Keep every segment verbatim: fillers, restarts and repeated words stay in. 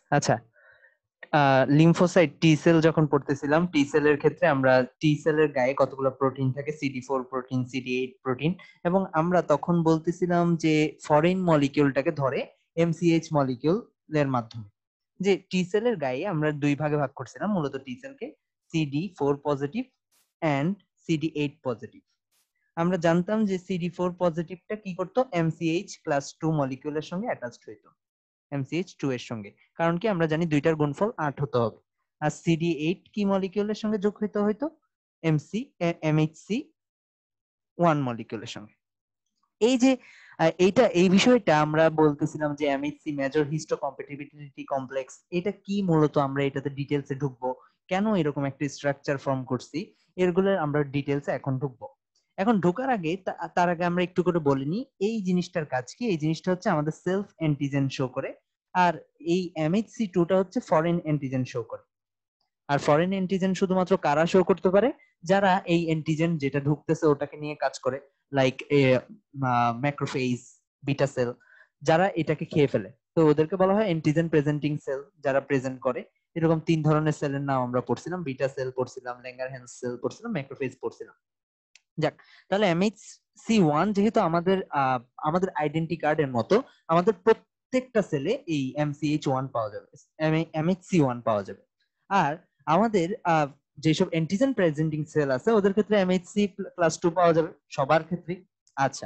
আচ্ছা, আহ লিম্ফোসাইট টি সেল যখন পড়তেছিলাম, টি সেলের ক্ষেত্রে আমরা টি সেলের গায়ে কতগুলো প্রোটিন থাকে, CD four protein, CD eight protein, এবং আমরা তখন বলতেছিলাম যে ফরেন মলিকিউলটাকে ধরে এমসিএইচ মলিকিউল এর মাধ্যমে। যে টি সেলের গায়ে আমরা দুই ভাগে ভাগ করছিলাম মূলত টি সেলকে, CD four positive and CD eight positive. আমরা জানতাম যে সিডি ফোর পজিটিভটা কি করতো, এমসিএইচ ক্লাস টু মলিকিউলের সঙ্গে অ্যাটাচড হইতো, এমসিএইচ টু এর সঙ্গে। কারণ কি, আমরা জানি দুইটার গুণফল আট হতে হবে। আর সিডি এইট কি মলিকিউলের সঙ্গে যোগ হইতে হইতো, এমসি এমএইচসি ওয়ান মলিকিউলের সঙ্গে। এই যে আহ, এইটা এই বিষয়টা আমরা বলতেছিলাম যে MHC major histocompatibility complex, এটা কি মূলত আমরা এটাতে ডিটেলসে ঢুকবো, কেন এরকম একটা স্ট্রাকচার ফর্ম করছি, এগুলো আমরা ডিটেলসে এখন ঢুকবো। এখন ঢোকার আগে তা- তার আগে আমরা একটু করে বলিনি এই জিনিসটার কাজ কি। এই জিনিসটা হচ্ছে আমাদের সেলফ অ্যান্টিজেন শো করে, আর এই এমএইচসি টুটা হচ্ছে ফরেন অ্যান্টিজেন শো করে। আর ফরেন অ্যান্টিজেন শুধুমাত্র কারা শো করতে পারে, যারা এই অ্যান্টিজেন যেটা ঢুকতেছে ওটাকে নিয়ে কাজ করে, লাইক ম্যাক্রোফেজ, বিটা সেল, যারা এটাকে খেয়ে ফেলে, তো ওদেরকে বলা হয় অ্যান্টিজেন প্রেজেন্টিং সেল, যারা প্রেজেন্ট করে। এরকম তিন ধরনের সেলের নাম আমরা পড়ছিলাম, বিটা সেল পড়ছিলাম, ল্যাঙ্গারহ্যান্স সেল পড়ছিলাম, ম্যাক্রোফেজ পড়ছিলাম। যাক, তাহলে এমএইচসি ওয়ান যেহেতু আমাদের আহ, আমাদের আইডেন্টি কার্ড এর মতো, আমাদের প্রত্যেকটা সেলে এই এমসিএইচ ওয়ান পাওয়া যাবে, এমএইচসি ওয়ান পাওয়া যাবে। আর আমাদের আহ, যেসব অ্যান্টিজেন প্রেজেন্টিং সেল আছে ওদের ক্ষেত্রে এমএইচসি ক্লাস টু পাওয়া যাবে সবার ক্ষেত্রে। আচ্ছা,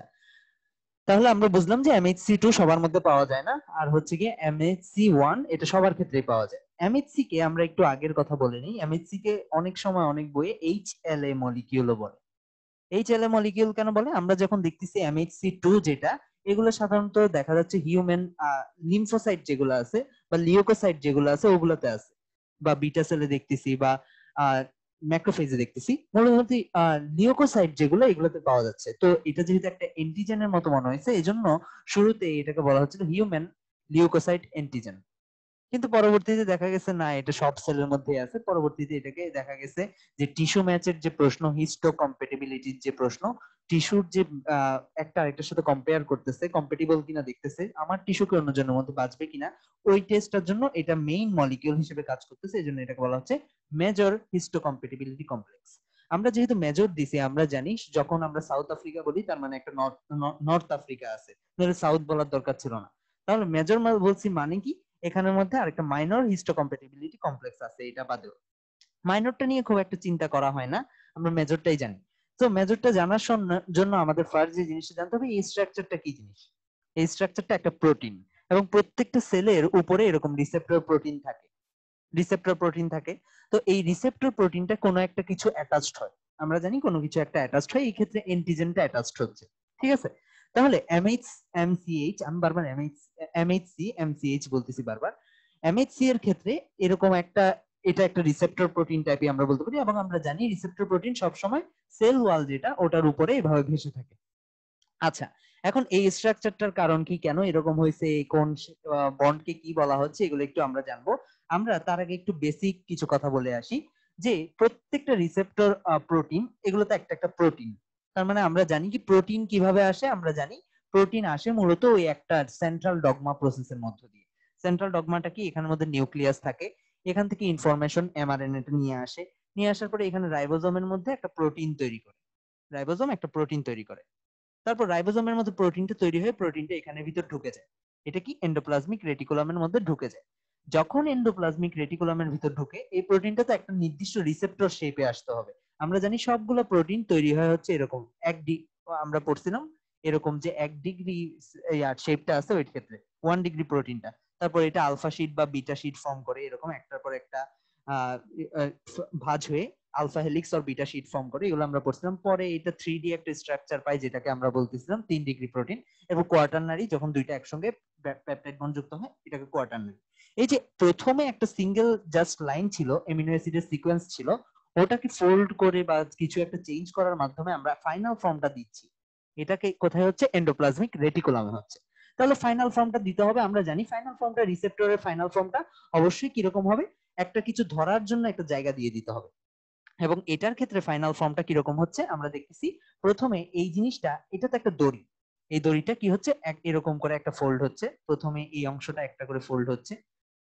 তাহলে আমরা বুঝলাম যে এমএইচসি টু সবার মধ্যে পাওয়া যায় না, আর হচ্ছে কি এমএইচসি ওয়ান এটা সবার ক্ষেত্রেই পাওয়া যায়। এমএইচসি কে আমরা একটু আগের কথা বলে নিই, এমএইচসি কে অনেক সময় অনেক বইয়ে এইচ এল এ মলিকিউলও বলে। এই চেলে মলিকিউল কেন বলে, আমরা যখন দেখতেছি এমএইচসি টু যেটা, এগুলো সাধারণত দেখা যাচ্ছে হিউম্যান লিম্ফোসাইট যেগুলো আছে বা লিওকোসাইট যেগুলো আছে ওগুলোতে আছে, বা বিটা সেলে দেখতেছি বা ম্যাক্রোফেজে দেখতেছি, মূলত লিওকোসাইট যেগুলো এগুলোতে পাওয়া যাচ্ছে। তো এটা যেহেতু একটা এন্টিজেনের মতো মনে হয়েছে, এই জন্য শুরুতে এটাকে বলা হচ্ছিল হিউম্যান লিওকোসাইট এন্টিজেন। কিন্তু পরবর্তীতে দেখা গেছে না, এটা সব সেলের মধ্যে আছে। পরবর্তীতে এটাকে দেখা গেছে যে টিস্যু ম্যাচের যে প্রশ্ন, হিস্টো কম্পেটিবিলিটির যে প্রশ্ন, টিস্যুর যে আহ, একটা আরেকটার সাথে কম্পেয়ার করতেছে, কম্পেটিবল কিনা দেখতেছে, আমার টিস্যু কি অন্যজনের মধ্যে বাঁচবে কিনা, ওই টেস্টটার জন্য এটা মেইন মলিকিউল হিসেবে কাজ করতেছে। এই জন্য এটাকে বলা হচ্ছে মেজর হিস্টো কম্পেটিবিলিটি কমপ্লেক্স। আমরা যেহেতু মেজর দিছি, আমরা জানি যখন আমরা সাউথ আফ্রিকা বলি তার মানে একটা নর্থ নর্থ আফ্রিকা আছে, তাহলে সাউথ বলার দরকার ছিল না। তাহলে মেজর বলছি মানে কি, এখানের মধ্যে আরেকটা মাইনর হিস্টোকম্প্যাটিবিলিটি কমপ্লেক্স আছে, এটা বাদেও। মাইনরটা নিয়ে খুব একটা চিন্তা করা হয় না, আমরা মেজরটাই জানি। তো মেজরটা জানার সন্ন- জন্য আমাদের ফার্স্ট যে জিনিসটা জানতে হবে, এই স্ট্রাকচারটা কি জিনিস। এই স্ট্রাকচারটা একটা প্রোটিন, এবং প্রত্যেকটা সেলের উপরে এরকম রিসেপ্টর প্রোটিন থাকে, রিসেপ্টর প্রোটিন থাকে। তো এই রিসেপ্টর প্রোটিনটা কোনো একটা কিছু অ্যাটাচড হয়, আমরা জানি কোনো কিছু একটা অ্যাটাচড হয়, এই ক্ষেত্রে এন্টিজেনটা অ্যাটাচড হচ্ছে। ঠিক আছে, তাহলে এমএইচ এমসিএইচ, আমি বারবার এমএইচ এমএইচসি এমসিএইচ বলতেছি বারবার। এমএইচসি এর ক্ষেত্রে এরকম একটা, এটা একটা রিসেপ্টর প্রোটিন টাইপই আমরা বলতে পারি, এবং আমরা জানি রিসেপ্টর প্রোটিন সবসময় সেল ওয়াল যেটা ওটার উপরে এভাবে ভেসে থাকে। আচ্ছা, এখন এই স্ট্রাকচারটার কারণ কি, কেন এরকম হয়েছে, কোন বন্ডকে কি বলা হচ্ছে, এগুলো একটু আমরা জানবো। আমরা তার আগে একটু বেসিক কিছু কথা বলে আসি, যে প্রত্যেকটা রিসেপ্টর প্রোটিন, এগুলো তো একটা একটা প্রোটিন। তার মানে আমরা জানি কি প্রোটিন কিভাবে আসে, আমরা জানি প্রোটিন আসে মূলত ওই একটা সেন্ট্রাল ডগমা প্রসেসের মধ্য দিয়ে। সেন্ট্রাল ডগমাটা কি, এখানের মধ্যে নিউক্লিয়াস থাকে, এখান থেকে ইনফরমেশন এমআরএনএটা নিয়ে আসে, নিয়ে আসার পরে এখানে রাইবোজোমের মধ্যে একটা প্রোটিন তৈরি করে, রাইবোজোম একটা প্রোটিন তৈরি করে। তারপর রাইবোজোমের মধ্যে প্রোটিনটা তৈরি হয়ে প্রোটিনটা এখানের ভিতর ঢুকে যায়, এটা কি এন্ডোপ্লাজমিক রেটিকুলামের মধ্যে ঢুকে যায়। যখন এন্ডোপ্লাজমিক রেটিকুলামের ভিতর ঢুকে, এই প্রোটিনটা তো একটা নির্দিষ্ট রিসেপ্টর শেপে আসতে হবে। আমরা জানি সবগুলো প্রোটিন তৈরি হয় হচ্ছে এরকম এক ডি, আমরা পড়ছিলাম এরকম যে এক ডিগ্রি শেপটা আছে ওই ক্ষেত্রে ওয়ান ডিগ্রি প্রোটিনটা। তারপর এটা আলফা শিট বা বিটা শিট ফর্ম করে, এরকম একটার পর একটা আহ আহ, ভাঁজ হয়ে আলফা হেলিক্স আর বিটা শিট ফর্ম করে, এগুলো আমরা পড়ছিলাম। পরে এটা থ্রি ডি একটা স্ট্রাকচার পাই, যেটাকে আমরা বলতেছিলাম তিন ডিগ্রি প্রোটিন। এবং কোয়াটারনারি, যখন দুইটা একসঙ্গে পেপটাইড বন্ড যুক্ত হয় এটাকে কোয়াটারনারি। এই যে প্রথমে একটা সিঙ্গেল জাস্ট লাইন ছিল, এমিনো অ্যাসিডের সিকোয়েন্স ছিল, ওটাকে ফোল্ড করে বা কিছু একটা চেঞ্জ করার মাধ্যমে আমরা ফাইনাল ফর্মটা দিচ্ছি। এটাকে কোথায় হচ্ছে, এন্ডোপ্লাজমিক রেটিকুলামে হচ্ছে। তাহলে ফাইনাল ফর্মটা দিতে হবে, আমরা জানি ফাইনাল ফর্মটা, রিসেপ্টরের ফাইনাল ফর্মটা অবশ্যই কিরকম হবে, একটা কিছু ধরার জন্য একটা জায়গা দিয়ে দিতে হবে। এবং এটার ক্ষেত্রে ফাইনাল ফর্মটা কিরকম হচ্ছে আমরা দেখতেছি। প্রথমে এই জিনিসটা, এটা তো একটা দড়ি, এই দড়িটা কি হচ্ছে, এক এরকম করে একটা ফোল্ড হচ্ছে, প্রথমে এই অংশটা একটা করে ফোল্ড হচ্ছে,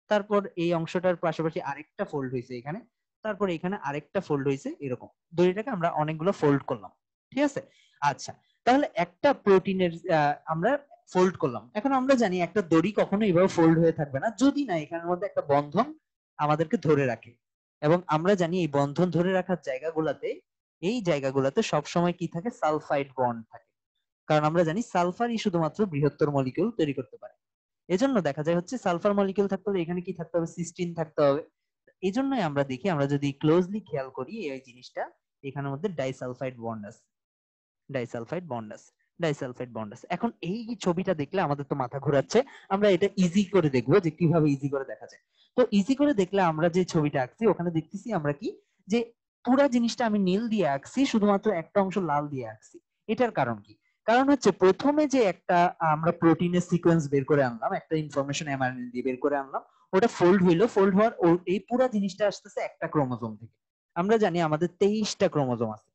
তারপর এই অংশটার পাশাপাশি আরেকটা ফোল্ড হয়েছে এখানে, তারপর এখানে আরেকটা ফোল্ড হয়েছে এরকম, দড়িটাকে আমরা অনেকগুলো ফোল্ড করলাম, ঠিক আছে। আচ্ছা, তাহলে একটা প্রোটিনের আমরা ফোল্ড করলাম। এখন আমরা জানি একটা দড়ি কখনো এইভাবে ফোল্ড হয়ে থাকবে না যদি না এখানের মধ্যে একটা বন্ধন আমাদেরকে ধরে রাখে, এবং আমরা জানি এই বন্ধন ধরে রাখার জায়গাগুলোতে, এই জায়গাগুলোতে সবসময় কি থাকে, সালফাইড বন্ড থাকে। কারণ আমরা জানি সালফারই শুধুমাত্র বৃহত্তর মলিকিউল তৈরি করতে পারে। এজন্য দেখা যায় হচ্ছে সালফার মলিকিউল থাকতে হলে এখানে কি থাকতে হবে, সিস্টিন থাকতে হবে। এই জন্যই আমরা দেখি, আমরা যদি ক্লোজলি খেয়াল করি এই জিনিসটা, এখানের মধ্যে ডাইসালফাইড বন্ড আছে, ডাইসালফাইড বন্ড আছে, ডাইসালফাইড বন্ড আছে। এখন এই ছবিটা দেখলে আমাদের তো মাথা ঘোরাচ্ছে, আমরা এটা ইজি করে দেখবো যে কিভাবে ইজি করে দেখা যায়। তো ইজি করে দেখলে আমরা যে ছবিটা আঁকছি ওখানে দেখতেছি আমরা কি, যে পুরা জিনিসটা আমি নীল দিয়ে আঁকছি, শুধুমাত্র একটা অংশ লাল দিয়ে আঁকছি। এটার কারণ কি? কারণ হচ্ছে প্রথমে যে একটা আমরা প্রোটিনের সিকোয়েন্স বের করে আনলাম, একটা ইনফরমেশন এমআরএনএ দিয়ে বের করে আনলাম, ওটা ফোল্ড হইলো, ফোল্ড হওয়ার এই পুরা জিনিসটা আসতেছে একটা ক্রোমোজোম থেকে। আমরা জানি আমাদের তেইশটা ক্রোমোজোম আছে,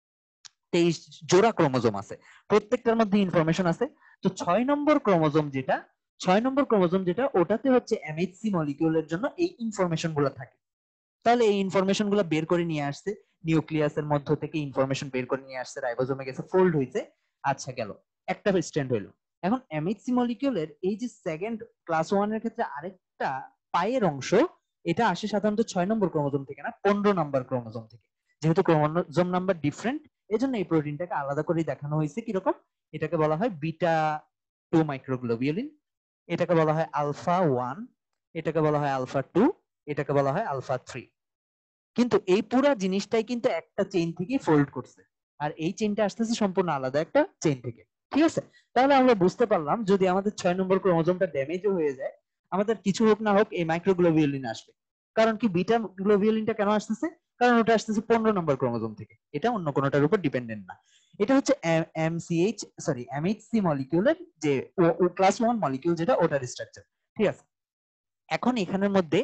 তেইশ জোড়া ক্রোমোজোম আছে, প্রত্যেকটার মধ্যে ইনফরমেশন আছে। তো ছয় নম্বর ক্রোমোজোম যেটা, ছয় নম্বর ক্রোমোজোম যেটা ওটাতে হচ্ছে এমএইচসি মলিকিউলের জন্য এই ইনফরমেশন গুলো থাকে। তাহলে এই ইনফরমেশন গুলো বের করে নিয়ে আসছে নিউক্লিয়াসের মধ্য থেকে, ইনফরমেশন বের করে নিয়ে আসছে, রাইবোজোমে গেছে, ফোল্ড হয়েছে। আচ্ছা গেল, একটা স্ট্যান্ড হইলো। এখন এমএইচসি মলিকিউলের এই যে সেকেন্ড ক্লাস ওয়ান এর ক্ষেত্রে আরেকটা পায়ের অংশ, এটা আসে সাধারণত ছয় নম্বর ক্রোমোজোম থেকে না, পনেরো নম্বর ক্রোমোজোম থেকে। যেহেতু ক্রোমোজোম নাম্বার ডিফারেন্ট, এজন্য এই প্রোটিনটাকে আলাদা করে দেখানো হয়েছে কিরকম, এটাকে বলা হয় বিটা টু মাইক্রোগ্লোবিউলিন, এটাকে বলা হয় আলফা ওয়ান, এটাকে বলা হয় আলফা টু, এটাকে বলা হয় আলফা থ্রি। কিন্তু এই পুরা জিনিসটাই কিন্তু একটা চেইন থেকে ফোল্ড করছে, আর এই চেইনটা আসতেছে সম্পূর্ণ আলাদা একটা চেইন থেকে, ঠিক আছে। তাহলে আমরা বুঝতে পারলাম যদি আমাদের ছয় নম্বর ক্রোমোজোমটা ড্যামেজও হয়ে যায়, আমাদের কিছু হোক না হোক এই মাইক্রোগ্লোবিউলিন আসবে। কারণ কি, বিটা গ্লোবিউলিনটা কেন আসতেছে, কারণ ওটা আসতেছে পনেরো নম্বর ক্রোমোজোম থেকে, এটা অন্য কোনোটার উপর ডিপেন্ডেন্ট না। এটা হচ্ছে এমসিএইচ সরি এমএইচসি মলিকিউলের যে ক্লাস ওয়ান মলিকিউল যেটা, ওটার স্ট্রাকচার, ঠিক আছে। এখন এখানের মধ্যে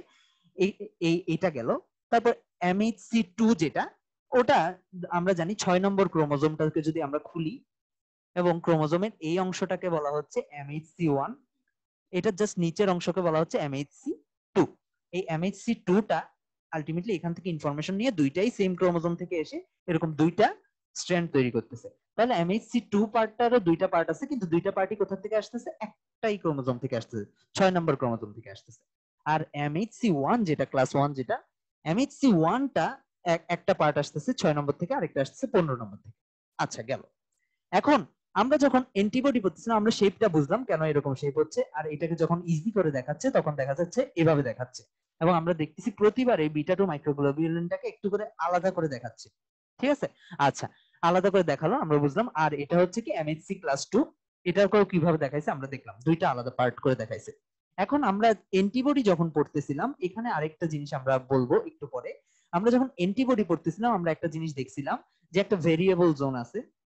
এই এইটা গেল। তারপর এমএইচসি টু যেটা, ওটা আমরা জানি ছয় নম্বর ক্রোমোজোমটাকে যদি আমরা খুলি, এবং ক্রোমোজোমের এই অংশটাকে বলা হচ্ছে এমএইচসি ওয়ান, এটা জাস্ট নিচের অংশকে বলা হচ্ছে এমএইচসি টু। এই এমএইচসি টু টা আলটিমেটলি এখান থেকে ইনফরমেশন নিয়ে দুইটাই সেম ক্রোমোজোম থেকে এসে এরকম দুইটা স্ট্র্যান্ড তৈরি করতেছে। তাহলে এমএইচসি টু পার্টটারও দুইটা পার্ট আছে, কিন্তু দুইটা পার্টই কোথা থেকে আসতেছে, একটাই ক্রোমোজোম থেকে আসতেছে, ছয় নম্বর ক্রোমোজোম থেকে আসতেছে। আর এমএইচসি ওয়ান যেটা ক্লাস ওয়ান যেটা, এমএইচসি ওয়ানটা একটা পার্ট আসতেছে ছয় নম্বর থেকে, আরেকটা আসতেছে পনেরো নম্বর থেকে। আচ্ছা গেল। এখন আমরা যখন অ্যান্টিবডি করতেছিলাম আমরা শেপটা বুঝলাম কেন এরকম শেপ হচ্ছে, আর এটাকে যখন ইজি করে দেখাচ্ছে তখন দেখা যাচ্ছে এভাবে দেখাচ্ছে, এবং আমরা দেখতেছি প্রতিবারে বিটা টু মাইক্রোগ্লোবিউলিনটাকে একটু করে আলাদা করে দেখাচ্ছে, ঠিক আছে। আচ্ছা, আলাদা করে দেখালো, আমরা বুঝলাম। আর এটা হচ্ছে কি এমএইচসি ক্লাস টু, এটাকেও কিভাবে দেখাইছে আমরা দেখলাম, দুইটা আলাদা পার্ট করে দেখাইছে। এখন আমরা অ্যান্টিবডি যখন পড়তেছিলাম, এখানে আরেকটা জিনিস আমরা বলবো একটু পরে। আমরা যখন অ্যান্টিবডি পড়তেছিলাম আমরা একটা জিনিস দেখছিলাম, যে একটা ভেরিয়েবল জোন আছে,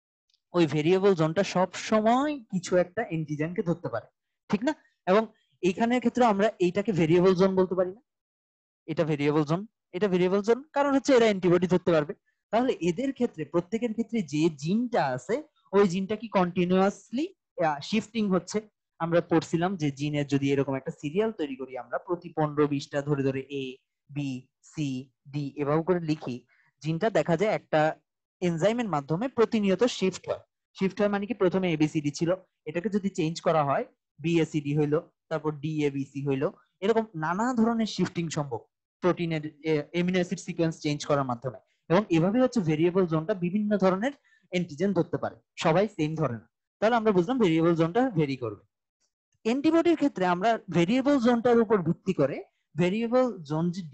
ওই ভেরিয়েবল জোনটা সব সময় কিছু একটা এন্টিজেনকে ধরতে পারে, ঠিক না? এবং এইখানের ক্ষেত্রে আমরা এইটাকে ভেরিয়েবল জোন বলতে পারি না, এটা ভেরিয়েবল জোন, এটা ভেরিয়েবল জোন, কারণ হচ্ছে এরা অ্যান্টিবডি ধরতে পারবে। তাহলে এদের ক্ষেত্রে প্রত্যেকের ক্ষেত্রে যে জিনটা আছে, ওই জিনটা কি কন্টিনিউয়াসলি শিফটিং হচ্ছে। আমরা পড়ছিলাম যে জিনের যদি এরকম একটা সিরিয়াল তৈরি করি আমরা, প্রতি পনেরো বিশটা ধরে ধরে এ বি সি ডি এভাবে করে লিখি, জিনটা দেখা যায় একটা এনজাইমের মাধ্যমে প্রতিনিয়ত শিফট হয়। শিফট হয় মানে কি, প্রথমে এবিসিডি ছিল, এটাকে যদি চেঞ্জ করা হয় বিএসিডি হইলো, তারপর ডিএবিসি হইলো, এরকম নানা ধরনের শিফটিং সম্ভব প্রোটিনের এমিনো অ্যাসিড সিকোয়েন্স চেঞ্জ করার মাধ্যমে। এবং এভাবে হচ্ছে ভেরিয়েবল জোনটা বিভিন্ন ধরনের অ্যান্টিজেন ধরতে পারে, সবাই সেম ধরে না। তাহলে আমরা বুঝলাম ভেরিয়েবল জোনটা ভেরি করবে। অ্যান্টিবডির ক্ষেত্রে আমরা ভেরিয়েবল জোনটার উপর ভিত্তি করে, ভেরিয়েবল জোন যে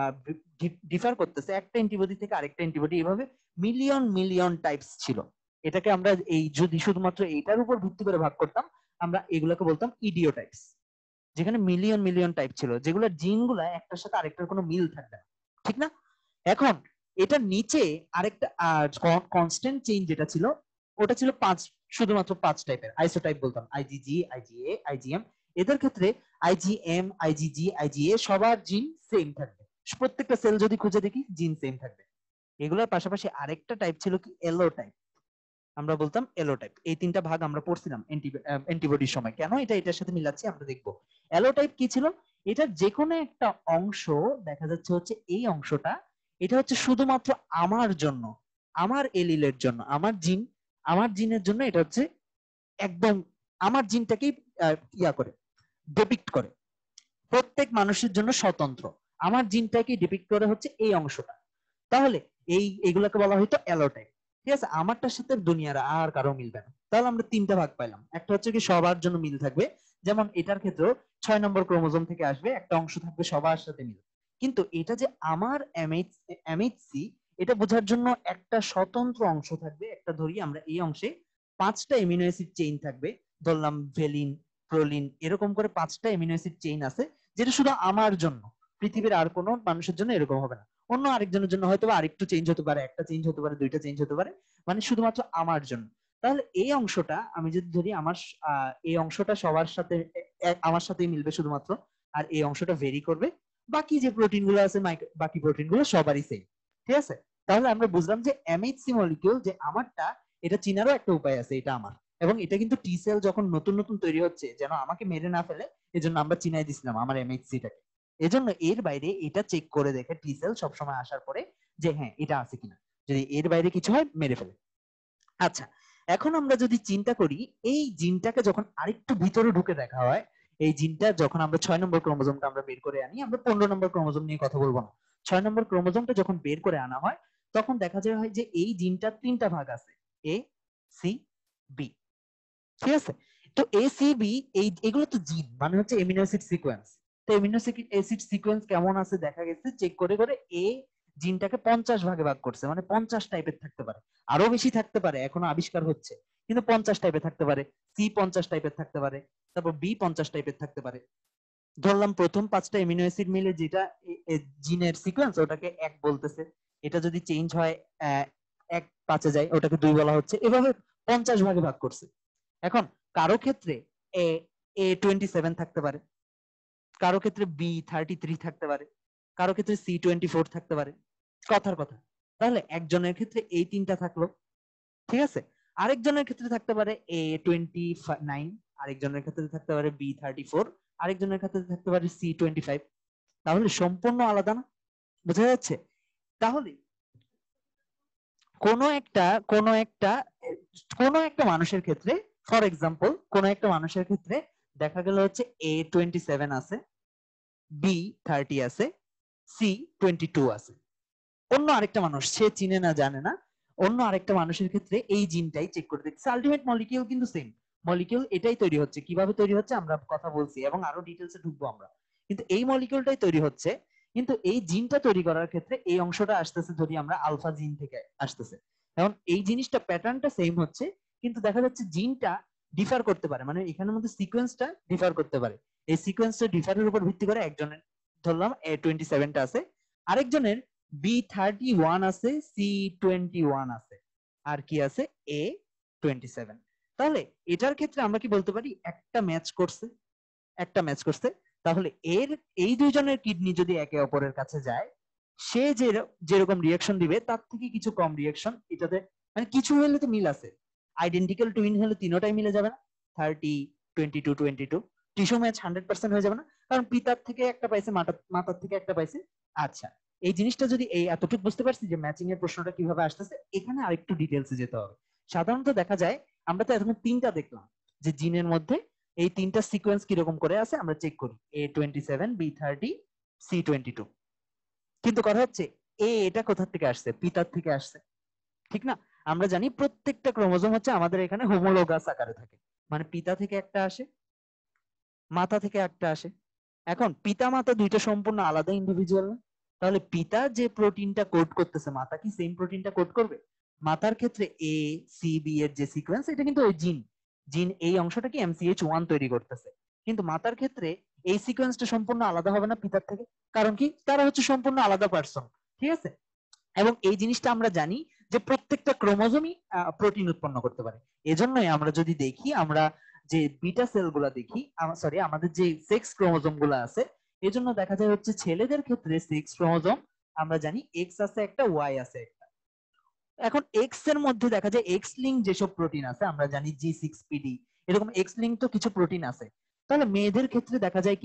ডিফার করতেছে একটা অ্যান্টিবডি থেকে আরেকটা অ্যান্টিবডি, এভাবে মিলিয়ন মিলিয়ন টাইপস ছিল। এটাকে আমরা এই যদি শুধুমাত্র এইটার উপর ভিত্তি করে ভাগ করতাম, আমরা এগুলোকে বলতাম ইডিও টাইপস, যেখানে মিলিয়ন মিলিয়ন টাইপ ছিল, যেগুলোর জিনগুলা একটার সাথে আরেকটার কোনো মিল থাকবে না, ঠিক না? এখন এটা নিচে আরেকটা কনস্ট্যান্ট চেইন যেটা ছিল, ওটা ছিল পাঁচ, শুধুমাত্র পাঁচ টাইপের আইসোটাইপ বলতাম, আইজিজি, আইজিএ, আইজিএম। এদের ক্ষেত্রে আইজিএম, আইজিজি, আইজিএ সবার জিন সেম থাকবে, প্রত্যেকটা সেল যদি খুঁজে দেখি জিন সেম থাকবে। এগুলোর পাশাপাশি আরেকটা টাইপ ছিল কি, এলো টাইপ, আমরা বলতাম এলো টাইপ। এই তিনটা ভাগ আমরা পড়ছিলাম অ্যান্টিবডির সময়। কেন এটা এটার সাথে মিলাচ্ছি আমরা দেখবো। এলো টাইপ কি ছিল, এটার যে কোনো একটা অংশ দেখা যাচ্ছে হচ্ছে এই অংশটা, এটা হচ্ছে শুধুমাত্র আমার জন্য, আমার এলিলের জন্য, আমার জিন, আমার জিনের জন্য এটা হচ্ছে একদম আমার জিনটাকেই ইয়া করে, ডিপিক্ট করে। প্রত্যেক মানুষের জন্য স্বতন্ত্র আমার জিনটাকে ডিপিক্ট করে হচ্ছে এই অংশটা। তাহলে এই এগুলোকে বলা হয়তো অ্যালোটাইপ। ঠিক আছে, আমারটার সাথে দুনিয়ার আর কারো মিলবে না। তাহলে আমরা তিনটা ভাগ পাইলাম, একটা হচ্ছে কি সবার জন্য মিল থাকবে, যেমন এটার ক্ষেত্রেও ছয় নম্বর ক্রোমোজোম থেকে আসবে একটা অংশ থাকবে সবার সাথে মিল। কিন্তু এটা যে আমার এমএইচ এমএইচসি, এটা বোঝার জন্য একটা স্বতন্ত্র অংশ থাকবে, একটা ধরি আমরা এই অংশে পাঁচটা এমিনো অ্যাসিড চেইন থাকবে, ধরলাম ভেলিন, প্রোলিন, এরকম করে পাঁচটা এমিনো অ্যাসিড চেইন আছে, যেটা শুধু আমার জন্য, পৃথিবীর আর কোনো মানুষের জন্য এরকম হবে না। অন্য আরেকজনের জন্য হয়তো আরেকটু চেঞ্জ হতে পারে, একটা চেঞ্জ হতে পারে, দুইটা চেঞ্জ হতে পারে, মানে শুধুমাত্র আমার জন্য। তাহলে এই অংশটা আমি যদি ধরি আমার আহ, এই অংশটা সবার সাথে আমার সাথেই মিলবে শুধুমাত্র, আর এই অংশটা ভেরি করবে, বাকি যে প্রোটিন গুলো আছে বাকি প্রোটিন গুলো সবারই সেম। ঠিক আছে, তাহলে আমরা বুঝলাম যে এমএইচসি মলিকিউল যে আমারটা, এটা চিনারও একটা উপায় আছে, এটা আমার। এবং এটা কিন্তু টি সেল যখন নতুন নতুন তৈরি হচ্ছে যেন আমাকে মেরে না ফেলে, এজন্য আমরা চিনাই দিছিলাম আমার এমএইচসিটাকে। এজন্য এর বাইরে এটা চেক করে দেখে টি সেল সবসময় আসার পরে যে হ্যাঁ এটা আছে কিনা, যদি এর বাইরে কিছু হয় মেরে ফেলে। আচ্ছা, এখন আমরা যদি চিন্তা করি এই জিনটাকে যখন আরেকটু ভিতরে ঢুকে দেখা হয়, এই জিনটা যখন আমরা ছয় নম্বর ক্রোমোজোমটা আমরা বের করে আনি, আমরা পনেরো নম্বর ক্রোমোজোম নিয়ে কথা বলবো না, ছয় নম্বর ক্রোমোজোমটা যখন বের করে আনা হয়, তখন দেখা যায় হয় যে এই জিনটার তিনটা ভাগ আছে, এ, সি, বি। ঠিক আছে, তো এ সি বি এই এগুলো তো জিন, মানে হচ্ছে এমিনো অ্যাসিড সিকোয়েন্স। তো এমিনো অ্যাসিড সিকোয়েন্স কেমন আছে দেখা গেছে চেক করে করে এ জিনটাকে পঞ্চাশ ভাগে ভাগ করছে, মানে পঞ্চাশ টাইপের থাকতে পারে, আরো বেশি থাকতে পারে, এখনো আবিষ্কার হচ্ছে, কিন্তু পঞ্চাশ টাইপের থাকতে পারে। সি পঞ্চাশ টাইপের থাকতে পারে, তারপর বি পঞ্চাশ টাইপের থাকতে পারে। ধরলাম প্রথম পাঁচটা এমিনো অ্যাসিড মিলে যেটা জিনের সিকোয়েন্স, ওটাকে এক বলতেছে। এটা যদি চেঞ্জ হয় আহ, এক পাঁচে যায়, ওটাকে দুই বলা হচ্ছে। এভাবে পঞ্চাশ ভাগে ভাগ করছে। এখন কারো ক্ষেত্রে এ এ টোয়েন্টি সেভেন থাকতে পারে, কারো ক্ষেত্রে বি থার্টি থ্রি থাকতে পারে, কারো ক্ষেত্রে সি টোয়েন্টি ফোর থাকতে পারে। কথার কথা, তাহলে একজনের ক্ষেত্রে এই তিনটা থাকলো। ঠিক আছে, আরেকজনের ক্ষেত্রে থাকতে পারে এ টোয়েন্টি নাইন, আরেকজনের ক্ষেত্রে থাকতে পারে বি থার্টি ফোর, আরেকজনের ক্ষেত্রে থাকতে পারে সি টোয়েন্টি ফাইভ। তাহলে সম্পূর্ণ আলাদা না? বোঝা যাচ্ছে? তাহলে কোন একটা কোন একটা কোন একটা মানুষের ক্ষেত্রে, ফর এক্সাম্পল কোন একটা মানুষের ক্ষেত্রে দেখা গেল হচ্ছে এ টোয়েন্টি সেভেন আছে, বি থার্টি আছে, সি টোয়েন্টি টু আছে। অন্য আরেকটা মানুষ, সে চিনে না জানে না, অন্য আরেকটা মানুষের ক্ষেত্রে এই জিনটাই চেক করে দেখছে। আলটিমেট মলিকিউল কিন্তু সেম মলিকিউল, এটাই তৈরি হচ্ছে। কিভাবে তৈরি হচ্ছে আমরা কথা বলছি এবং আরো ডিটেলসে ঢুকবো আমরা, কিন্তু এই মলিকিউলটাই তৈরি হচ্ছে। কিন্তু এই জিনটা তৈরি করার ক্ষেত্রে এই অংশটা আসতেছে ধরি আমরা আলফা জিন থেকে আসতেছে। এখন এই জিনিসটা প্যাটার্নটা সেম হচ্ছে, কিন্তু দেখা যাচ্ছে জিনটা ডিফার করতে পারে, মানে এখানের মধ্যে সিকোয়েন্সটা ডিফার করতে পারে। এই সিকোয়েন্সটা ডিফারের উপর ভিত্তি করে একজনের ধরলাম এ টোয়েন্টি সেভেনটা আছে, আরেকজনের বি থার্টি ওয়ান আছে, সি টোয়েন্টি ওয়ান আছে, আর কি আছে এ টোয়েন্টি সেভেন। তাহলে এটার ক্ষেত্রে আমরা কি বলতে পারি একটা ম্যাচ করছে, একটা ম্যাচ করছে। তাহলে এর এই দুইজনের কিডনি যদি একে অপরের কাছে যায়, সে যে যেরকম রিয়াকশন দিবে তার থেকে কিছু কম রিয়াকশন এটাতে, মানে কিছু হলে তো মিল আছে। আইডেন্টিক্যাল টুইন হলে তিনোটাই মিলে যাবে না? Thirty twenty two twenty two tissue match hundred percent হয়ে যাবে না? কারণ পিতার থেকে একটা পাইছে, মাতার মাতার থেকে একটা পাইছে। আচ্ছা, এই জিনিসটা যদি এই এতটুকু বুঝতে পারছি যে ম্যাচিং এর প্রশ্নটা কিভাবে আসতেছে, এখানে আরেকটু ডিটেলসে যেতে হবে। সাধারণত দেখা যায়, আমরা তো এখন তিনটা দেখলাম যে জিনের মধ্যে এই তিনটা সিকোয়েন্স কিরকম করে আছে আমরা চেক করি, A twenty seven, B thirty, C twenty two. কিন্তু কথা হচ্ছে এ এটা কোথা থেকে আসছে? পিতার থেকে আসছে, ঠিক না? আমরা জানি প্রত্যেকটা ক্রোমোজোম হচ্ছে আমাদের এখানে হোমোলোগাস আকারে থাকে, মানে পিতা থেকে একটা আসে, মাতা থেকে একটা আসে। এখন পিতা মাতা দুইটা সম্পূর্ণ আলাদা ইন্ডিভিজুয়াল না? তাহলে পিতা যে প্রোটিনটা কোড করতেছে, মাতা কি সেম প্রোটিনটা কোড করবে? মাতার ক্ষেত্রে এ সি বি এর যে সিকোয়েন্স, এটা কিন্তু ওই জিন জিন এই অংশটা কি এমসিএইচ ওয়ান তৈরি করতেছে। কিন্তু মাতার ক্ষেত্রে এই সিকোয়েন্সটা সম্পূর্ণ আলাদা হবে না পিতার থেকে, কারণ কি তারা হচ্ছে সম্পূর্ণ আলাদা পার্সন। ঠিক আছে, এবং এই জিনিসটা আমরা জানি যে প্রত্যেকটা ক্রোমোজোমই প্রোটিন উৎপন্ন করতে পারে। এজন্যই আমরা যদি দেখি, আমরা যে বিটা সেল গুলা দেখি, সরি আমাদের যে সেক্স ক্রোমোজোম গুলা আছে, এজন্য দেখা যায় হচ্ছে ছেলেদের ক্ষেত্রে সেক্স ক্রোমোজোম আমরা জানি এক্স আছে একটা, ওয়াই আছে একটা। এখন এক্স এর মধ্যে দেখা যায় এক্স লিঙ্ক যেসব প্রোটিন আছে আমরা জানি জি সিক্স পি ডি, এরকম এক্স লিঙ্ক তো কিছু প্রোটিন আছে। তাহলে মেয়েদের ক্ষেত্রে দেখা যায় কি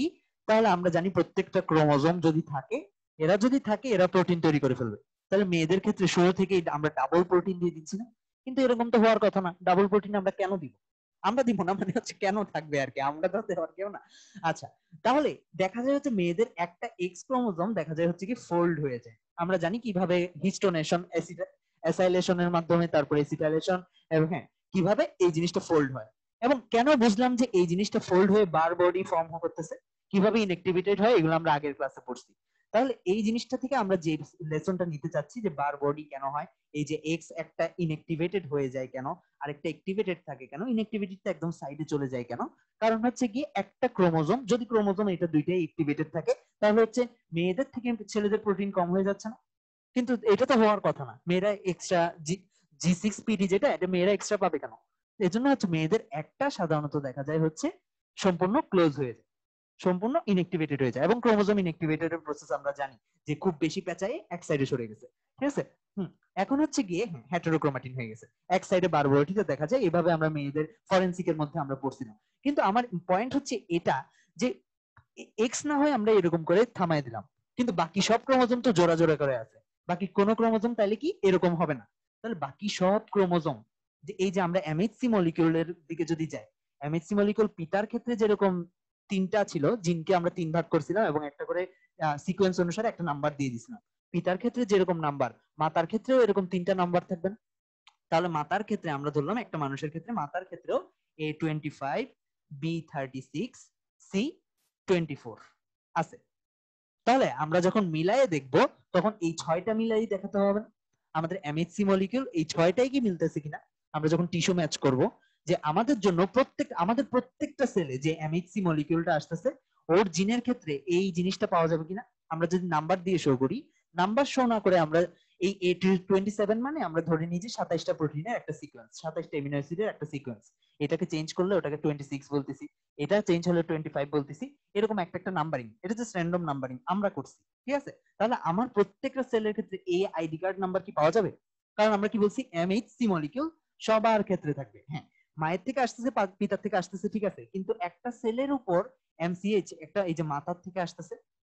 তাহলে আমরা জানি প্রত্যেকটা ক্রোমোজোম যদি থাকে, এরা যদি থাকে এরা প্রোটিন তৈরি করে ফেলবে। তাহলে মেয়েদের ক্ষেত্রে শুরু থেকেই আমরা ডাবল প্রোটিন দিয়ে দিচ্ছি না? কিন্তু এরকম তো হওয়ার কথা না। ডাবল প্রোটিন আমরা কেন দিব? আমরা দিব না মানে হচ্ছে কেন থাকবে আর কি, আমরা তো দেওয়ার কেউ না। আচ্ছা, তাহলে দেখা যায় হচ্ছে মেয়েদের একটা এক্স ক্রোমোজোম দেখা যায় হচ্ছে কি ফোল্ড হয়ে যায়। আমরা জানি কিভাবে হিস্টোনেশন, অ্যাসাইলেশনের মাধ্যমে, তারপরে এসিটাইলেশন, এবং হ্যাঁ কিভাবে এই জিনিসটা ফোল্ড হয়। এবং কেন বুঝলাম যে এই জিনিসটা ফোল্ড হয়ে বার বডি ফর্ম করতেছে, কিভাবে ইনএক্টিভেটেড হয়, এগুলো আমরা আগের ক্লাসে পড়ছি। তাহলে এই জিনিসটা থেকে আমরা যে লেসনটা নিতে চাচ্ছি যে বার বডি কেন হয়, এই যে এক্স একটা ইনএক্টিভেটেড হয়ে যায় কেন, আরেকটা অ্যাক্টিভেটেড থাকে কেন, ইনএক্টিভেটেডটা একদম সাইডে চলে যায় কেন? কারণ হচ্ছে কি একটা ক্রোমোজোম, যদি ক্রোমোজোম এটা দুইটাই অ্যাক্টিভেটেড থাকে তাহলে হচ্ছে মেয়েদের থেকে ছেলেদের প্রোটিন কম হয়ে যাচ্ছে না? কিন্তু এটা তো হওয়ার কথা না। মেয়েরা extra G G six P D যেটা, এটা মেয়েরা এক্সট্রা পাবে কেন? এজন্য হচ্ছে মেয়েদের একটা সাধারণত দেখা যায় হচ্ছে সম্পূর্ণ ক্লোজ হয়ে যায়, সম্পূর্ণ ইনএক্টিভেটেড হয়ে যায়। এবং ক্রোমোজোম ইনএক্টিভেটেড এর প্রসেস আমরা জানি যে খুব বেশি পেঁচায়ে এক সাইডে সরে গেছে, ঠিক আছে? হুম, এখন হচ্ছে গিয়ে হেটেরোক্রোমাটিন হয়ে গেছে, এক সাইডে বারবরটিতে দেখা যায়। এভাবে আমরা মেয়েদের ফরেনসিকের মধ্যে আমরা পড়ছিলাম। কিন্তু আমার পয়েন্ট হচ্ছে এটা যে এক্স না হয় আমরা এরকম করে থামাই দিলাম, কিন্তু বাকি সব ক্রোমোজোম তো জোড়া জোড়া করে আছে। বাকি কোন ক্রোমোজোম তাহলে কি এরকম হবে না? তাহলে বাকি সব ক্রোমোজোম, যে এই যে আমরা এমএইচসি মলিকিউলের দিকে যদি যাই, এমএইচসি মলিকিউল পিতার ক্ষেত্রে যেরকম তিনটা ছিল, জিনকে আমরা তিন ভাগ করছিলাম এবং একটা করে সিকোয়েন্স অনুসারে একটা নাম্বার দিয়ে দিছিলাম। পিতার ক্ষেত্রে যেরকম নাম্বার, মাতার ক্ষেত্রেও এরকম তিনটা নাম্বার থাকবে না? তাহলে মাতার ক্ষেত্রে আমরা ধরলাম একটা মানুষের ক্ষেত্রে মাতার ক্ষেত্রেও A twenty five, B thirty six, C twenty four আছে। তাহলে আমরা যখন মিলায়ে দেখব তখন এই ছয়টা মিলাই দেখাতে হবে না? আমাদের এমএইচসি মলিকিউল এই ছয়টাই কি মিলতেছে কিনা আমরা যখন টিস্যু ম্যাচ করব, যে আমাদের জন্য প্রত্যেক আমাদের প্রত্যেকটা সেলে যে এমএইচসি মলিকিউলটা আসতেছে ওর জিনের ক্ষেত্রে এই জিনিসটা পাওয়া যাবে কিনা আমরা যদি নাম্বার দিয়ে শো করি। নাম্বার শো না করে আমরা এই এ টোয়েন্টি সেভেন মানে আমরা ধরে নিই যে সাতাইশটা প্রোটিনের একটা সিকোয়েন্স, সাতাইশটা এমিনো অ্যাসিডের একটা সিকোয়েন্স। এটাকে চেঞ্জ করলে ওটাকে টোয়েন্টি সিক্স বলতেছি, এটা চেঞ্জ হলে টোয়েন্টি ফাইভ বলতেছি। এরকম একটা একটা নাম্বারিং, এটা জাস্ট র্যান্ডম নাম্বারিং আমরা করছি, ঠিক আছে? তাহলে আমার প্রত্যেকটা সেলের ক্ষেত্রে এই আইডি কার্ড নাম্বার কি পাওয়া যাবে? কারণ আমরা কি বলছি এমএইচসি মলিকিউল সবার ক্ষেত্রে থাকবে। হ্যাঁ, মায়ের থেকে আসতেছে, পিতার থেকে আসতেছে, ঠিক আছে, কিন্তু একটা সেলের উপর এমসিএইচ, একটা এই যে মাতার থেকে আসতেছে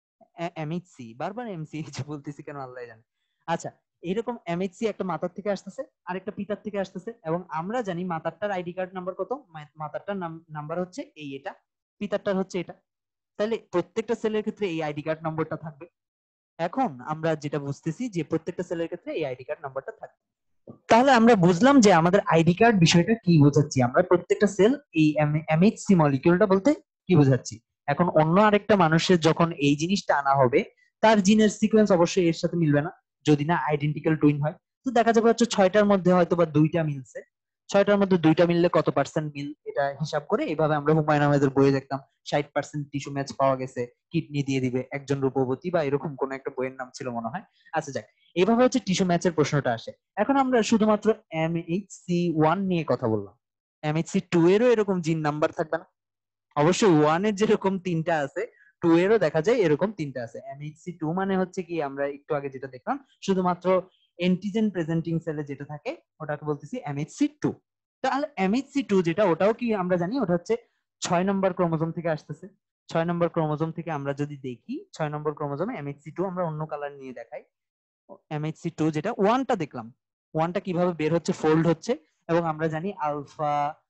এমএইচসি, বারবার এমসিএইচ বলতেছি কেন আল্লাহ জানে। আচ্ছা, এরকম এমএইচসি একটা মাতার থেকে আসতেছে, আরেকটা পিতার থেকে আসতেছে, এবং আমরা জানি মাতারটার আইডি কার্ড নাম্বার কত, মাতারটার নাম্বার হচ্ছে এই, এটা পিতারটার হচ্ছে এটা। তাহলে প্রত্যেকটা সেলের ক্ষেত্রে এই আইডি কার্ড নম্বরটা থাকবে। এখন আমরা যেটা বুঝতেছি যে প্রত্যেকটা সেলের ক্ষেত্রে এই আইডি কার্ড নাম্বারটা থাকবে। তাহলে আমরা বুঝলাম যে আমাদের আইডি কার্ড বিষয়টা কি বোঝাচ্ছি, আমরা প্রত্যেকটা সেল এই এমএইচসি মলিকিউলটা বলতে কি বোঝাচ্ছি। এখন অন্য আরেকটা মানুষের যখন এই জিনিসটা আনা হবে, তার জিনের সিকোয়েন্স অবশ্যই এর সাথে মিলবে না, যদি না আইডেন্টিক্যাল টুইন হয়। তো দেখা যাবে হচ্ছে ছয়টার মধ্যে হয়তো বা দুইটা মিলছে, ছয়টার মধ্যে দুইটা মিললে কত পার্সেন্ট মিল, এটা হিসাব করে এভাবে আমরা হুমায়ুন আহমেদের বইয়ে দেখতাম ষাট পার্সেন্ট টিস্যু ম্যাচ পাওয়া গেছে, কিডনি দিয়ে দিবে একজন রূপবতী, বা এরকম কোন একটা বইয়ের নাম ছিল মনে হয়। আচ্ছা যাক, এইভাবে হচ্ছে টিস্যু ম্যাচের প্রশ্নটা আসে। এখন আমরা শুধুমাত্র এমএইচসি ওয়ান নিয়ে কথা বললাম, এমএইচসি টু এরও এরকম জিন নাম্বার থাকবে না? অবশ্যই ওয়ান এর যেরকম তিনটা আছে, টু এরও দেখা যায় এরকম তিনটা আছে। এমএইচসি টু মানে হচ্ছে কি আমরা একটু আগে যেটা দেখলাম শুধুমাত্র এন্টিজেন প্রেজেন্টিং সেলে যেটা থাকে ওটাকে বলতেছি এমএইচসি টু। তাহলে এমএইচসি টু যেটা, ওটাও কি আমরা জানি ওটা হচ্ছে ছয় নম্বর ক্রোমোজোম থেকে আসতেছে। ছয় নম্বর ক্রোমোজোম থেকে আমরা যদি দেখি, ছয় নম্বর ক্রোমোজোমে এমএইচসি টু আমরা অন্য কালার নিয়ে দেখাই। এমএইচসি টু যেটা, ওয়ানটা দেখলাম, ওয়ানটা কিভাবে বের হচ্ছে, ফোল্ড হচ্ছে, এবং আমরা জানি আলফা,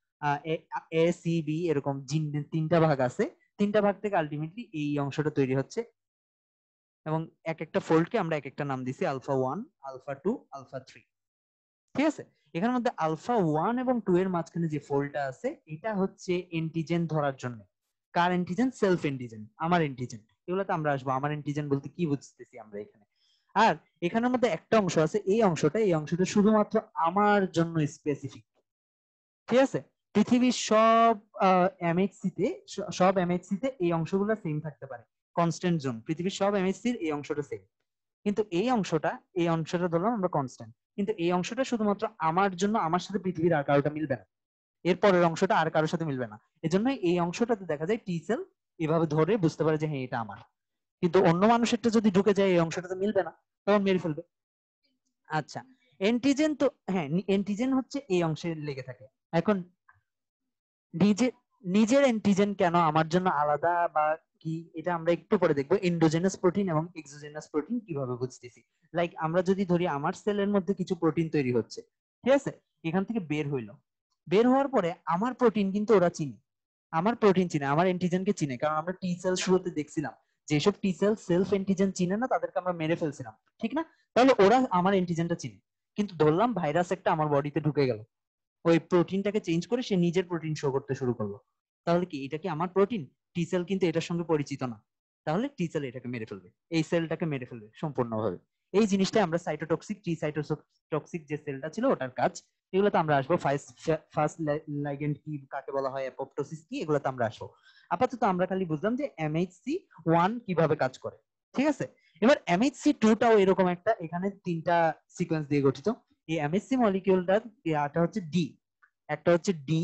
এ সি বি এরকম জিন তিনটা ভাগ আছে, তিনটা ভাগ থেকে আলটিমেটলি এই অংশটা তৈরি হচ্ছে, এবং এক একটা ফোল্ডকে আমরা এক একটা নাম দিছি, alpha one, alpha two, alpha three, ঠিক আছে? এখানের মধ্যে আলফা ওয়ান এবং টু এর মাঝখানে যে ফোল্ডটা আছে এটা হচ্ছে এন্টিজেন ধরার জন্য। কার এন্টিজেন? সেলফ এন্টিজেন, আমার এন্টিজেন। এগুলোতে আমরা আসবো, আমার এন্টিজেন বলতে কি বুঝতেছি আমরা এখানে। আর এখানের মধ্যে একটা অংশ আছে, এই অংশটা, এই অংশটা শুধুমাত্র আমার জন্য স্পেসিফিক, ঠিক আছে? পৃথিবীর সব এমএইচসি তে, সব এমএইচসি তে এই অংশগুলো সেম থাকতে পারে, কনস্ট্যান্ট জোন, পৃথিবীর সব এমএইচসি এর এই অংশটা সেম। কিন্তু এই অংশটা, এই অংশটা ধরলাম আমরা কনস্ট্যান্ট, কিন্তু এই অংশটা শুধুমাত্র আমার জন্য, আমার সাথে পৃথিবীর আর কারোটা মিলবে না, এর পরের অংশটা আর কারোর সাথে মিলবে না। এজন্য এই অংশটাতে দেখা যায় টি সেল এভাবে ধরে বুঝতে পারে যে হ্যাঁ এটা আমার। কিন্তু অন্য মানুষেরটা যদি ঢুকে যায় এই অংশটাতে মিলবে না, তখন মেরে ফেলবে। আচ্ছা, এন্টিজেন তো, হ্যাঁ এন্টিজেন হচ্ছে এই অংশে লেগে থাকে। এখন নিজে নিজের এন্টিজেন কেন আমার জন্য আলাদা বা কি এটা আমরা একটু পরে দেখবো, এন্ডোজেনাস প্রোটিন এবং এক্সোজেনাস প্রোটিন কিভাবে বুঝতেছি। লাইক আমরা যদি ধরি আমার সেলের মধ্যে কিছু প্রোটিন তৈরি হচ্ছে, ঠিক আছে, এখান থেকে বের হইলো, বের হওয়ার পরে আমার প্রোটিন কিন্তু ওরা চিনে, আমার প্রোটিন চিনে, আমার এন্টিজেনকে চিনে, কারণ আমরা টি সেল শুরুতে দেখছিলাম যেসব টি সেল সেলফ এন্টিজেন চিনে না তাদেরকে আমরা মেরে ফেলছিলাম, ঠিক না? তাহলে ওরা আমার এন্টিজেনটা চিনে। কিন্তু ধরলাম ভাইরাস একটা আমার বডিতে ঢুকে গেল, ওই প্রোটিনটাকে চেঞ্জ করে সে নিজের প্রোটিন শো করতে শুরু করলো, তাহলে কি এটা কি আমার প্রোটিন? টি সেল কিন্তু এটার সঙ্গে পরিচিত না, তাহলে টি সেল এটাকে মেরে ফেলবে, এই সেলটাকে মেরে ফেলবে সম্পূর্ণভাবে। এই জিনিসটা আমরা সাইটোটক্সিক, টি সাইটোটক্সিক যে সেলটা ছিল ওটার কাজ, এগুলোতে আমরা আসবো। ফার্স্ট লাইগেন্ড কি, কাকে বলা হয়, অ্যাপোপ্টোসিস কি, এগুলোতে আমরা আসবো। আপাতত আমরা খালি বুঝলাম যে এমএইচসি ওয়ান কিভাবে কাজ করে, ঠিক আছে। এবার এমএইচসি টু টাও এরকম একটা, এখানে তিনটা সিকোয়েন্স দিয়ে গঠিত। এই এমএইচসি মলিকিউলটার এটা হচ্ছে ডি, একটা হচ্ছে ডি,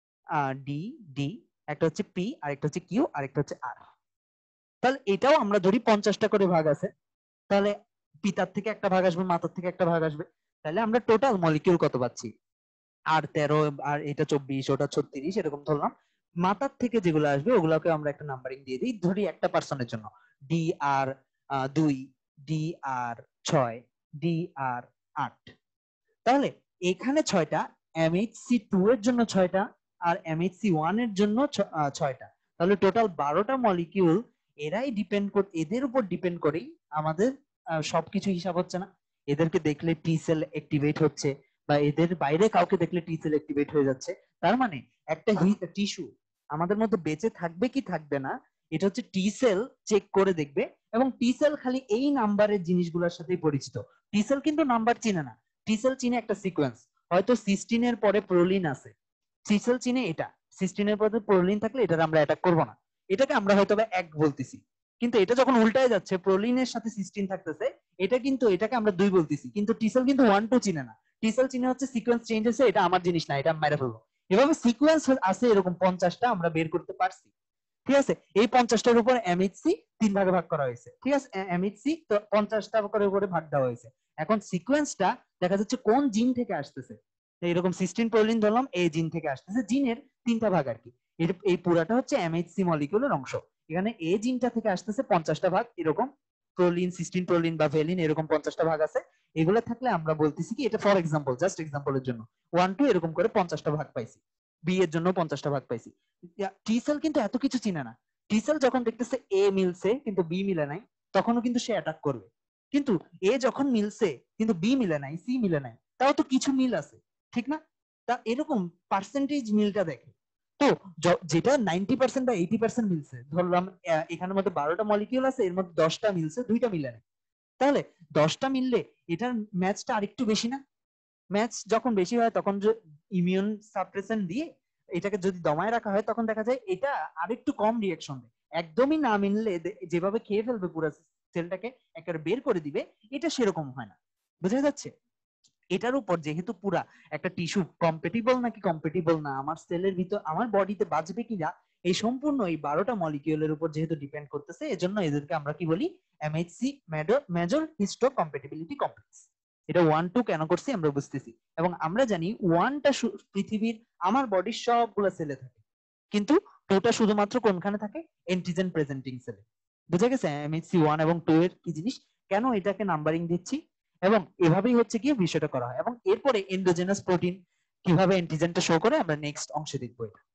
ডি ডি, একটা হচ্ছে পি, আর একটা হচ্ছে কিউ, আর একটা হচ্ছে আর। তাহলে এটাও আমরা ধরি পঞ্চাশটা করে ভাগ আছে, তাহলে পিতার থেকে একটা ভাগ আসবে, মাতার থেকে একটা ভাগ আসবে, তাহলে আমরা টোটাল মলিকিউল কত পাচ্ছি? আর তেরো, আর এটা চব্বিশ, ওটা ছত্রিশ, এরকম ধরলাম। মাতার থেকে যেগুলো আসবে ওগুলোকে আমরা একটা নাম্বারিং দিয়ে দিই, ধরি একটা পার্সনের জন্য ডি আর দুই, ডি আর ছয়, ডি আর আট। তাহলে এখানে ছয়টা, এমএইচসি টু এর জন্য ছয়টা, আর এমএইচসি ওয়ান এর জন্য ছয়টা, তাহলে টোটাল বারোটা মলিকিউল। এরাই ডিপেন্ড করে, এদের উপর ডিপেন্ড করেই আমাদের সবকিছু হিসাব হচ্ছে না। এদেরকে দেখলে টি সেল অ্যাক্টিভেট হচ্ছে, বা এদের বাইরে কাউকে দেখলে টি সেল অ্যাক্টিভেট হয়ে যাচ্ছে। তার মানে একটা টিস্যু আমাদের মধ্যে বেঁচে থাকবে কি থাকবে না, এটা হচ্ছে টি সেল চেক করে দেখবে। এবং টি সেল খালি এই নাম্বারের জিনিসগুলোর সাথেই পরিচিত, টি সেল কিন্তু নাম্বার চিনে না। টি সেল চিনে একটা সিকোয়েন্স, হয়তো সিস্টিনের পরে প্রোলিন আছে, টি সেল চিনে এটা, সিস্টিনের পরে প্রোলিন থাকলে এটা আমরা অ্যাটাক করব না, এটাকে আমরা হয়তো এক বলতেছি। কিন্তু এটা যখন উল্টায় যাচ্ছে, প্রোলিনের সাথে সিস্টিন থাকতেছে, এটা কিন্তু এটাকে আমরা দুই বলতেছি, কিন্তু টি সেল কিন্তু ওয়ান টু চিনে না। টি সেল চিনে হচ্ছে সিকোয়েন্স চেঞ্জ হয়েছে, এটা আমার জিনিস না, এটা মেরে ফেলবো। এভাবে সিকোয়েন্স আছে এরকম পঞ্চাশটা আমরা বের করতে পারছি, ঠিক আছে। এই পঞ্চাশটার উপর এমএইচসি তিন ভাগে ভাগ করা হয়েছে, ঠিক আছে। এমএইচসি তো পঞ্চাশটা করে উপরে ভাগ দেওয়া হয়েছে। এখন সিকোয়েন্সটা দেখা যাচ্ছে কোন জিন থেকে আসতেছে, এইরকম সিস্টিন প্রোলিন ধরলাম, এই জিন থেকে আসতেছে, জিনের তিনটা ভাগ আর কি। এই পুরাটা হচ্ছে এমএইচসি মলিকিউলের অংশ। এখানে এ জিনটা থেকে আসতেছে পঞ্চাশটা ভাগ, এরকম প্রোলিন, সিস্টিন প্রোলিন বা ভেলিন, এরকম পঞ্চাশটা ভাগ আছে। এগুলো থাকলে আমরা বলতেছি কি, এটা ফর এক্সাম্পল, জাস্ট এক্সাম্পলের জন্য, ওয়ান টু এরকম করে পঞ্চাশটা ভাগ পাইছি, বি এর জন্য পঞ্চাশটা ভাগ পাইছি। টি সেল কিন্তু এত কিছু চিনে না। টি সেল যখন দেখতেছে এ মিলছে কিন্তু বি মিলে নাই, তখনও কিন্তু সে অ্যাটাক করবে। কিন্তু এ যখন মিলছে কিন্তু বি মিলে নাই, সি মিলে নাই, তাও তো কিছু মিল আছে, ঠিক না? তা এরকম পার্সেন্টেজ মিলটা দেখে। তো যেটা নাইনটি পার্সেন্ট বা এইটি পার্সেন্ট মিলছে, ধরলাম এখানের মধ্যে বারোটা মলিকিউল আছে, এর মধ্যে দশটা মিলছে, দুইটা মিলে নাই, তাহলে দশটা মিললে এটার ম্যাচটা আরেকটু বেশি না? ম্যাচ যখন বেশি হয় তখন যে ইমিউন সাপ্রেশন দিয়ে এটাকে যদি দমায় রাখা হয়, তখন দেখা যায় এটা আরেকটু কম রিয়াকশন দেয়। একদমই না মিললে যেভাবে খেয়ে ফেলবে পুরো সেলটাকে, একেবারে বের করে দিবে, এটা সেরকম হয় না। বুঝা যাচ্ছে? এটার উপর যেহেতু পুরা একটা টিস্যু কম্পেটিবল নাকি কম্পেটিবল না, আমার সেলের ভিতর আমার বডিতে বাঁচবে কিনা, এই সম্পূর্ণ এই বারোটা মলিকিউলের উপর যেহেতু ডিপেন্ড করতেছে, এজন্য এদেরকে আমরা কি বলি, MHC major histocompatibility complex. এটা ওয়ান টু কেন করছি আমরা বুঝতেছি। এবং আমরা জানি ওয়ানটা পৃথিবীর আমার বডির সবগুলো সেলে থাকে, কিন্তু টুটা শুধুমাত্র কোনখানে থাকে, এন্টিজেন প্রেজেন্টিং সেলে। বুঝা গেছে এমএইচসি ওয়ান এবং টু এর কি জিনিস, কেন এটাকে নাম্বারিং দিচ্ছি, এবং এভাবেই হচ্ছে গিয়ে বিষয়টা করা হয়। এবং এরপরে এন্ডোজেনাস প্রোটিন কিভাবে এন্টিজেনটা শো করে আমরা নেক্সট অংশে দেখবো এটা।